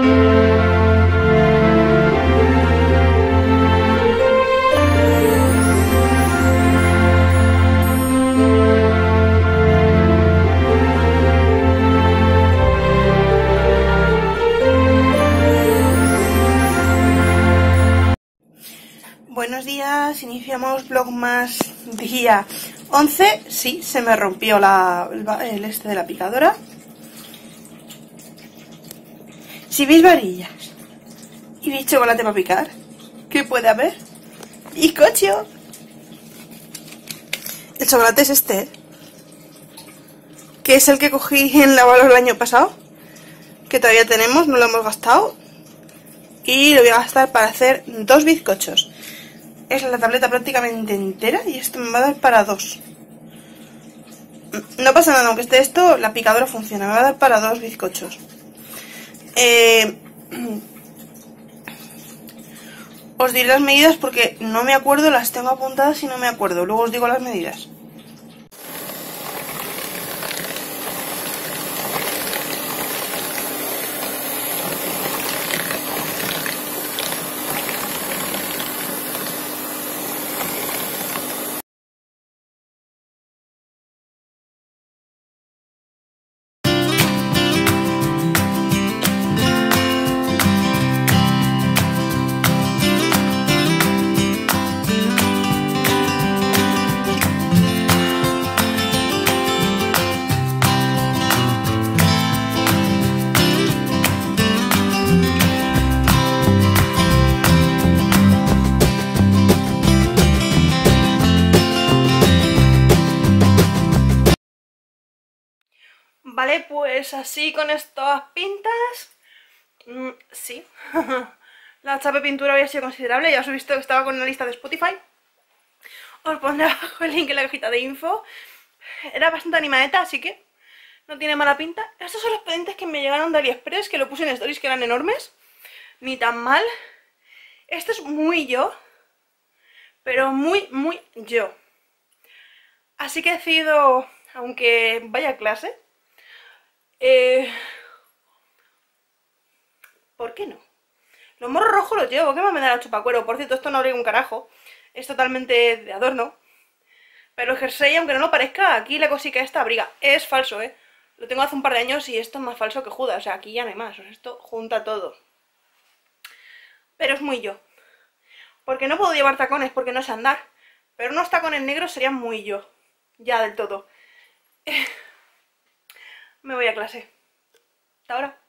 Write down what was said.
Buenos días, iniciamos Vlogmas día 11. Sí, se me rompió el este de la picadora. Si veis varillas y veis chocolate para picar, ¿qué puede haber? ¡Bizcocho! El chocolate es este, que es el que cogí en la valor el año pasado, que todavía tenemos, no lo hemos gastado, y lo voy a gastar para hacer 2 bizcochos. Es la tableta prácticamente entera y esto me va a dar para 2. No pasa nada, aunque esté esto, la picadora funciona, me va a dar para 2 bizcochos. Os diré las medidas porque no me acuerdo, las tengo apuntadas y no me acuerdo, luego os digo las medidas. Vale, pues así con estas pintas, sí, la chapa de pintura había sido considerable, ya os he visto que estaba con una lista de Spotify, os pondré abajo el link en la cajita de info, era bastante animadeta, así que no tiene mala pinta. Estos son los pendientes que me llegaron de AliExpress, que lo puse en stories, que eran enormes, ni tan mal. Esto es muy yo, pero muy yo, así que he decidido, aunque vaya a clase, ¿por qué no? Los morros rojos los llevo, ¿qué me va a mandar a chupacuero? Por cierto, esto no abriga un carajo, es totalmente de adorno. Pero el jersey, aunque no lo parezca, aquí la cosica esta abriga. Es falso, lo tengo hace un par de años y esto es más falso que Judas, o sea, aquí ya no hay más, o sea, esto junta todo. Pero es muy yo. Porque no puedo llevar tacones, porque no sé andar. Pero unos tacones negros serían muy yo. Ya del todo. Me voy a clase. Hasta ahora.